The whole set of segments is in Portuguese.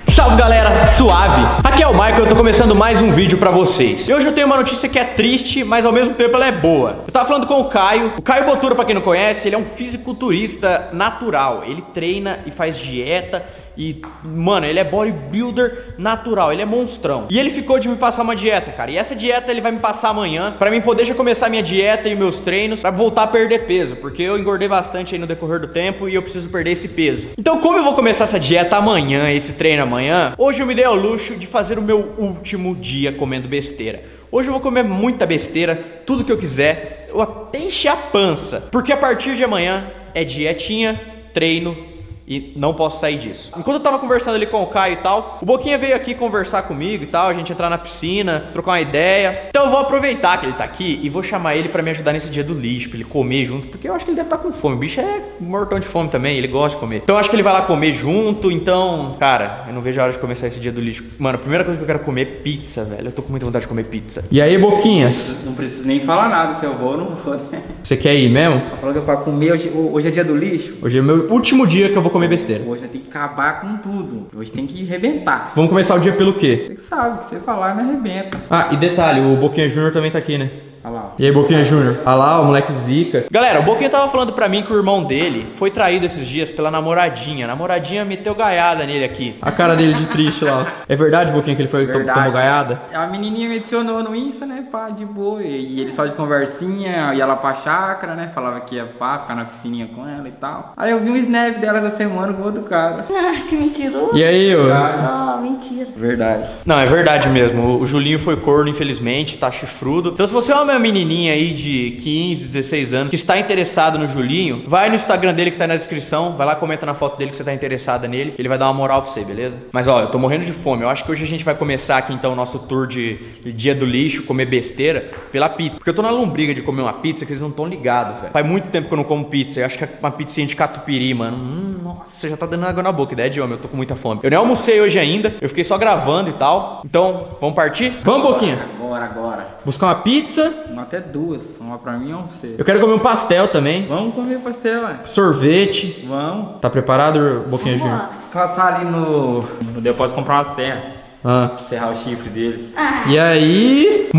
Salve galera, suave! Aqui é o Michael, eu tô começando mais um vídeo pra vocês. E hoje eu tenho uma notícia que é triste, mas ao mesmo tempo ela é boa. Eu tava falando com o Caio Botura, pra quem não conhece, ele é um fisiculturista natural. Ele treina e faz dieta e, mano, ele é bodybuilder natural, ele é monstrão. E ele ficou de me passar uma dieta, cara. E essa dieta ele vai me passar amanhã, pra mim poder já começar a minha dieta e meus treinos, pra voltar a perder peso, porque eu engordei bastante aí no decorrer do tempo e eu preciso perder esse peso. Então, como eu vou começar essa dieta amanhã, esse treino amanhã, hoje eu me dei ao luxo de fazer o meu último dia comendo besteira. Hoje eu vou comer muita besteira, tudo que eu quiser, eu até encher a pança, porque a partir de amanhã é dietinha, treino e não posso sair disso. Enquanto eu tava conversando ali com o Caio e tal, o Boquinha veio aqui conversar comigo e tal, a gente entrar na piscina, trocar uma ideia. Então eu vou aproveitar que ele tá aqui e vou chamar ele pra me ajudar nesse dia do lixo, pra ele comer junto, porque eu acho que ele deve estar com fome. O bicho é mortão de fome também, ele gosta de comer. Então eu acho que ele vai lá comer junto, então, cara, eu não vejo a hora de começar esse dia do lixo. Mano, a primeira coisa que eu quero comer é pizza, velho. Eu tô com muita vontade de comer pizza. E aí, Boquinhas? Não preciso nem falar nada, se eu vou ou não vou, né? Você quer ir mesmo? Tá falando que eu vou comer hoje é dia do lixo? Hoje é meu último dia que eu vou comer besteira. Hoje eu tenho que acabar com tudo. Hoje tem que arrebentar. Vamos começar o dia pelo quê? Você que sabe, o que você falar me arrebenta. Ah, e detalhe, o Boquinha Júnior também tá aqui, né? Olha lá. E aí, Boquinha Júnior? Olha lá, o moleque zica. Galera, o Boquinha tava falando pra mim que o irmão dele foi traído esses dias pela namoradinha. A namoradinha meteu gaiada nele aqui. A cara dele de triste lá. É verdade, Boquinha, que ele foi tomou gaiada? A menininha me adicionou no Insta, né, pá, de boa. E ele só de conversinha, ia lá pra chácara, né, falava que ia pá, ficar na piscininha com ela e tal. Aí eu vi um snap dela essa semana com outro cara. Ah, que mentiroso. E aí, ô? Não, mentira. Verdade. Não, é verdade mesmo. O Julinho foi corno, infelizmente, tá chifrudo. Então se você é uma menininha aí de 15, 16 anos que está interessado no Julinho, vai no Instagram dele que tá na descrição, vai lá, comenta na foto dele que você tá interessada nele, ele vai dar uma moral pra você, beleza? Mas ó, eu tô morrendo de fome, eu acho que hoje a gente vai começar aqui então o nosso tour de dia do lixo, comer besteira pela pizza, porque eu tô na lombriga de comer uma pizza que eles não tão ligados, velho. Faz muito tempo que eu não como pizza, eu acho que é uma pizzinha de catupiry, mano. Nossa, já tá dando água na boca, ideia de homem, eu tô com muita fome. Eu nem almocei hoje ainda, eu fiquei só gravando e tal, então, vamos partir? Vamos, Boquinha? Agora. Buscar uma pizza? Até duas, uma pra mim e uma pra você. Eu quero comer um pastel também. Vamos comer pastel, ué. Sorvete. Vamos. Tá preparado, Boquinha Júnior? Passar ali no depósito comprar uma serra. Ah. Serrar o chifre dele. E aí?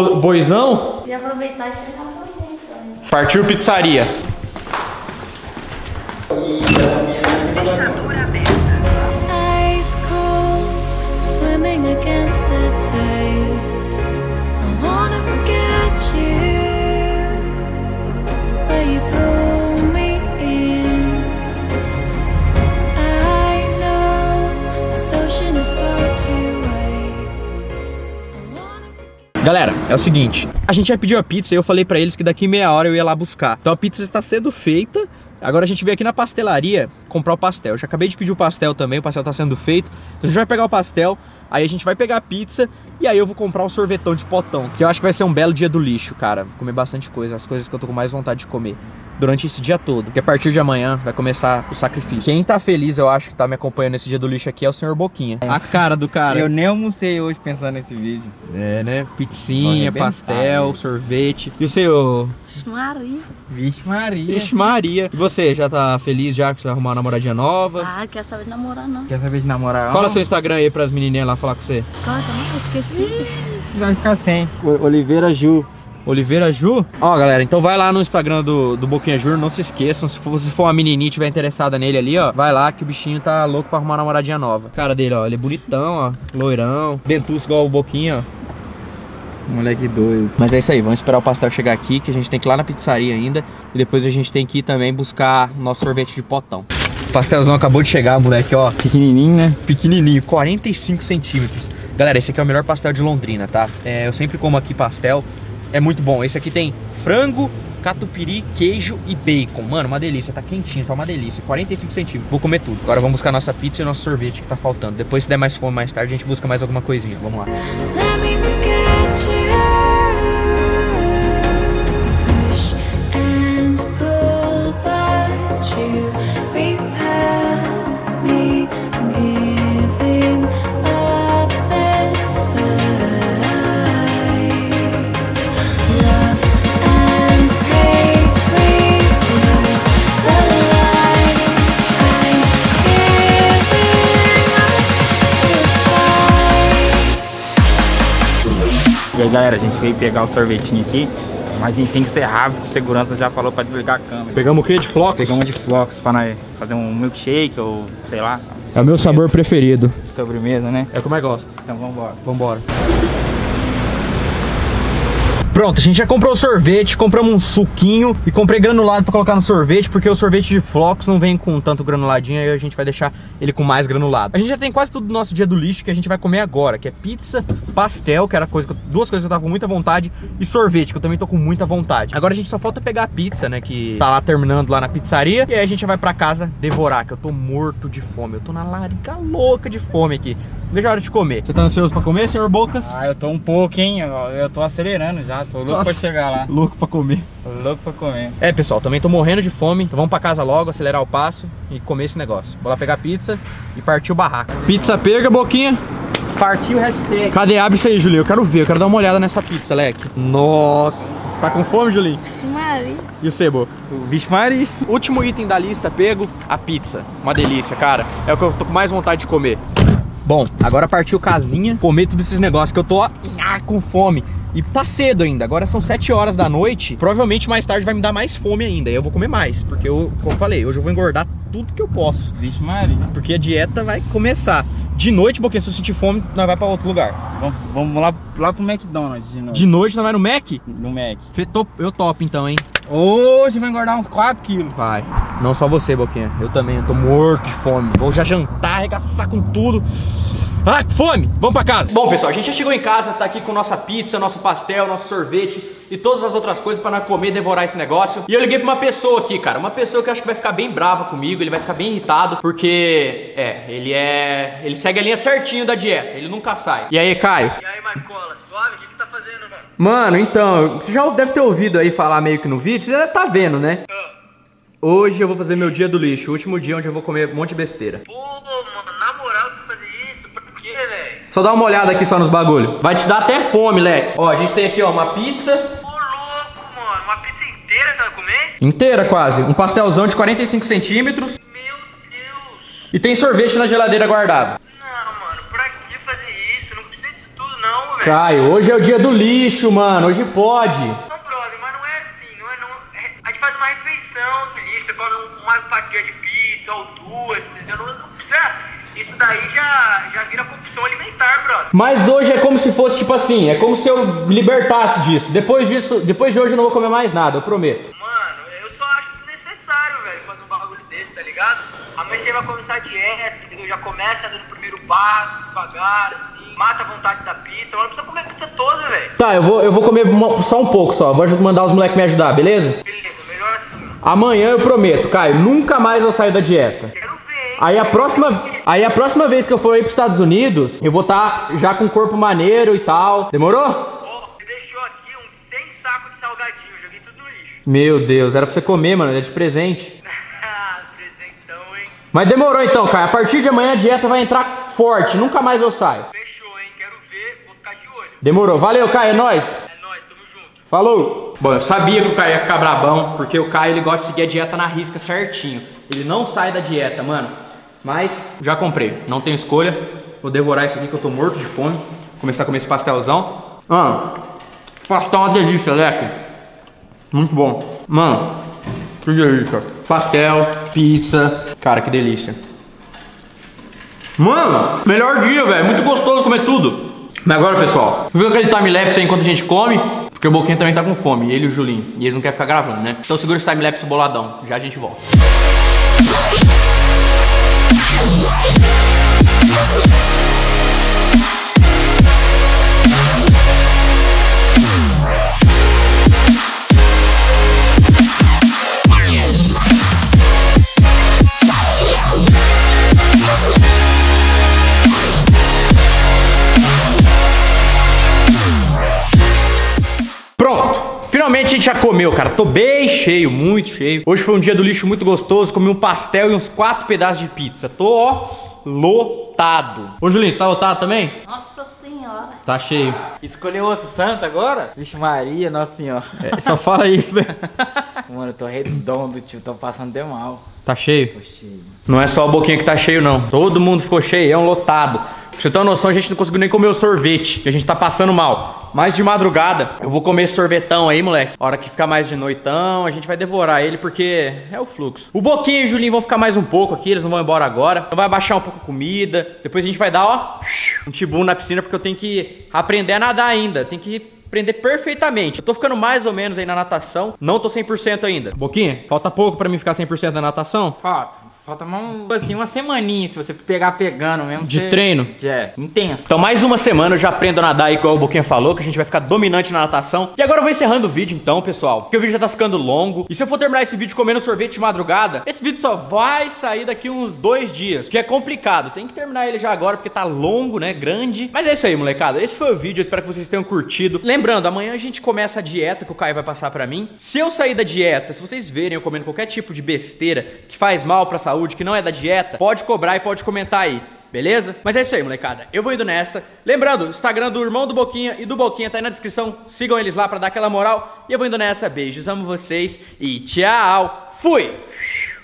Boizão? E aproveitar e chegar sorvete também. Partiu pizzaria. Fechadura aberta. Ice cold, swimming against the tide. I wanna forget you, but you pull me in. I know this ocean is far too wide. I wanna forget. Galera, é o seguinte, a gente já pediu a pizza e eu falei pra eles que daqui meia hora eu ia lá buscar. Então a pizza está sendo feita. Agora a gente veio aqui na pastelaria comprar o pastel. Eu já acabei de pedir o pastel também, o pastel tá sendo feito. Então a gente vai pegar o pastel, aí a gente vai pegar a pizza e aí eu vou comprar um sorvetão de potão, que eu acho que vai ser um belo dia do lixo, cara. Vou comer bastante coisa, as coisas que eu tô com mais vontade de comer durante esse dia todo, porque a partir de amanhã vai começar o sacrifício. Quem tá feliz, eu acho, que tá me acompanhando nesse dia do lixo aqui é o senhor Boquinha. A cara do cara. Eu nem almocei hoje pensando nesse vídeo. É, né? Pizzinha, Vou arrebentar, pastel, né? sorvete. E o seu... Maria. Vixe Maria. Vixe Maria. E você, já tá feliz já que você vai arrumar uma namoradinha nova? Ah, quer saber de namorar não. Quer saber de namorar? Fala seu Instagram aí pras menininhas lá falar com você. Cara, eu nunca esqueci. Vai ficar sem. Oliveira Ju. Oliveira Ju? Ó, galera, então vai lá no Instagram do Boquinha Júnior, não se esqueçam, se você for uma menininha e tiver interessada nele ali, ó, vai lá que o bichinho tá louco pra arrumar uma namoradinha nova. Cara dele, ó, ele é bonitão, ó, loirão, dentuço igual o Boquinha, ó. Moleque doido. Mas é isso aí, vamos esperar o pastel chegar aqui, que a gente tem que ir lá na pizzaria ainda. E depois a gente tem que ir também buscar nosso sorvete de potão. O pastelzão acabou de chegar, moleque, ó. Pequenininho, né? Pequenininho, 45 centímetros. Galera, esse aqui é o melhor pastel de Londrina, tá? Eu sempre como aqui pastel, é muito bom. Esse aqui tem frango, catupiry, queijo e bacon. Mano, uma delícia, tá quentinho, tá uma delícia. 45 centímetros, vou comer tudo. Agora vamos buscar nossa pizza e nosso sorvete que tá faltando. Depois, se der mais fome mais tarde, a gente busca mais alguma coisinha. Vamos lá. Let me forget you. Push and pull, but you repel me, giving up this fight. Love and hate, we've learned the lines. I'm giving up. E aí, galera, a gente veio pegar o sorvetinho aqui, mas a gente tem que ser rápido, o segurança já falou pra desligar a câmera. Pegamos o que de flocos? Pegamos de flocos pra nós fazer um milkshake ou sei lá. É o meu sabor preferido. Sobremesa, né? É o que eu mais gosto. Então vambora. Vambora. Pronto, a gente já comprou o sorvete, compramos um suquinho e comprei granulado pra colocar no sorvete, porque o sorvete de flocos não vem com tanto granuladinho, aí a gente vai deixar ele com mais granulado. A gente já tem quase tudo do nosso dia do lixo que a gente vai comer agora, que é pizza, pastel, que era duas coisas que eu tava com muita vontade, e sorvete, que eu também tô com muita vontade. Agora a gente só falta pegar a pizza, né, que tá lá terminando lá na pizzaria, e aí a gente já vai pra casa devorar, que eu tô morto de fome, eu tô na larica louca de fome aqui. Veja a hora de comer. Você tá ansioso pra comer, senhor Bocas? Ah, eu tô um pouco, hein? Eu tô acelerando já, tô louco pra chegar lá. Louco pra comer. Tô louco pra comer. É, pessoal, também tô morrendo de fome, então vamos pra casa logo, acelerar o passo e comer esse negócio. Vou lá pegar pizza e partir o barraco. Pizza pega, Boquinha. Partiu o hashtag. Cadê? Abre isso aí, Julinho. Eu quero ver, eu quero dar uma olhada nessa pizza, leque. Nossa. Tá com fome, Julinho? Maria. E o Sebo? O bicho Mari. Último item da lista pego, a pizza. Uma delícia, cara. É o que eu tô com mais vontade de comer. Bom, agora partiu casinha, comer todos esses negócios que eu tô com fome. E tá cedo ainda, agora são 7 horas da noite. Provavelmente mais tarde vai me dar mais fome ainda. E eu vou comer mais, porque eu, como eu falei, hoje eu vou engordar tudo que eu posso. Vixe Maria. Porque a dieta vai começar. De noite, Boquinha, se eu sentir fome, nós vai pra outro lugar. Vamos lá pro McDonald's de noite. De noite nós vai no Mac? No Mac. Eu topo então, hein? Hoje vai engordar uns 4 quilos. Vai. Não só você, Boquinha. Eu também, eu tô morto de fome. Vou já jantar, arregaçar com tudo. Ah, que fome! Vamos pra casa. Bom, pessoal, a gente já chegou em casa, tá aqui com nossa pizza, nosso pastel, nosso sorvete e todas as outras coisas pra nós comer e devorar esse negócio. E eu liguei pra uma pessoa aqui, cara. Uma pessoa que eu acho que vai ficar bem brava comigo, ele vai ficar bem irritado, porque, ele segue a linha certinho da dieta, ele nunca sai. E aí, Caio? E aí, Marcola, suave? O que você tá fazendo, mano? Mano, então, você já deve ter ouvido aí falar meio que no vídeo, você deve tá vendo, né? Hoje eu vou fazer meu dia do lixo, o último dia onde eu vou comer um monte de besteira. Pô, mano, na moral você fazer isso? Por quê, velho? Só dá uma olhada aqui só nos bagulho. Vai te dar até fome, leque. Ó, a gente tem aqui, ó, uma pizza. Ô, louco, mano. Uma pizza inteira você vai comer? Inteira quase. Um pastelzão de 45 centímetros. Meu Deus. E tem sorvete na geladeira guardado. Não, mano, pra que fazer isso? Não precisa disso tudo não, velho. Caio, hoje é o dia do lixo, mano. Hoje pode. Não, brother, mas não é assim. A gente faz uma refeição no lixo. Você come uma fatia de pizza ou duas, entendeu? Não precisa... Isso daí já vira compulsão alimentar, brother. Mas hoje é como se fosse, tipo assim, é como se eu me libertasse disso. Depois de hoje eu não vou comer mais nada, eu prometo. Mano, eu só acho desnecessário, velho, fazer um bagulho desse, tá ligado? Amanhã você vai começar a dieta, entendeu? Já começa dando o primeiro passo, devagar, assim. Mata a vontade da pizza, mas não precisa comer a pizza toda, velho. Tá, eu vou comer só um pouco só. Vou mandar os moleques me ajudar, beleza? Beleza, melhor assim, mano. Amanhã eu prometo, Caio, nunca mais eu saio da dieta. Quero ver, hein? Aí a próxima vez que eu for aí pros Estados Unidos, eu vou estar já com um corpo maneiro e tal. Demorou? Ó, você deixou aqui uns 100 sacos de salgadinho, joguei tudo no lixo. Meu Deus, era pra você comer, mano, é de presente. Presentão, hein? Mas demorou então, Caio. A partir de amanhã a dieta vai entrar forte, nunca mais eu saio. Fechou, hein? Quero ver, vou ficar de olho. Demorou, valeu, Caio, é nóis. É nóis, tamo junto. Falou! Bom, eu sabia que o Caio ia ficar brabão, porque o Caio ele gosta de seguir a dieta na risca certinho. Ele não sai da dieta, mano. Mas já comprei, não tenho escolha. Vou devorar isso aqui que eu tô morto de fome. Começar a comer esse pastelzão. Pastel é uma delícia, leque. Muito bom. Mano, que delícia. Pastel, pizza. Cara, que delícia. Mano, melhor dia, velho. Muito gostoso comer tudo. Mas agora, pessoal, viu aquele time-lapse aí enquanto a gente come? Porque o Boquinha também tá com fome, ele e o Julinho. E eles não querem ficar gravando, né? Então segura esse time-lapse boladão. Já a gente volta. Pronto, finalmente a gente já comeu, cara. Tô bem cheio, muito cheio. Hoje foi um dia do lixo muito gostoso. Comi um pastel e uns 4 pedaços de pizza. Tô, ó, lotado. Ô, Julinho, você tá lotado também? Nossa senhora. Tá cheio. Escolheu outro santo agora? Vixe Maria, Nossa Senhora. Só fala isso, velho. Mano, eu tô redondo, tio. Tô passando de mal. Tá cheio? Tô cheio. Não é só o Boquinha que tá cheio, não. Todo mundo ficou cheio, é um lotado. Pra você ter uma noção, a gente não conseguiu nem comer o sorvete, que a gente tá passando mal. mais de madrugada, eu vou comer esse sorvetão aí, moleque. A hora que ficar mais de noitão, a gente vai devorar ele, porque é o fluxo. O Boquinha e o Julinho vão ficar mais um pouco aqui, eles não vão embora agora. Então vai baixar um pouco a comida. Depois a gente vai dar, ó, um tibum na piscina, porque eu tenho que aprender a nadar ainda. Tem que aprender perfeitamente. Eu tô ficando mais ou menos aí na natação. Não tô 100% ainda. Boquinha, falta pouco pra mim ficar 100% na natação? Falta assim, uma semaninha, se você pegar pegando mesmo. De treino? É, intenso. Então mais uma semana eu já aprendo a nadar aí, como o Boquinha falou, que a gente vai ficar dominante na natação. E agora eu vou encerrando o vídeo então, pessoal, porque o vídeo já tá ficando longo. E se eu for terminar esse vídeo comendo sorvete de madrugada, esse vídeo só vai sair daqui uns 2 dias, que é complicado. Tem que terminar ele já agora, porque tá longo, né, grande. Mas é isso aí, molecada. Esse foi o vídeo, eu espero que vocês tenham curtido. Lembrando, amanhã a gente começa a dieta que o Caio vai passar pra mim. Se eu sair da dieta, se vocês verem eu comendo qualquer tipo de besteira que faz mal pra saúde, que não é da dieta, pode cobrar e pode comentar aí, beleza? Mas é isso aí, molecada, eu vou indo nessa. Lembrando, o Instagram do irmão do Boquinha e do Boquinha tá aí na descrição. Sigam eles lá pra dar aquela moral. E eu vou indo nessa, beijos, amo vocês e tchau. Fui!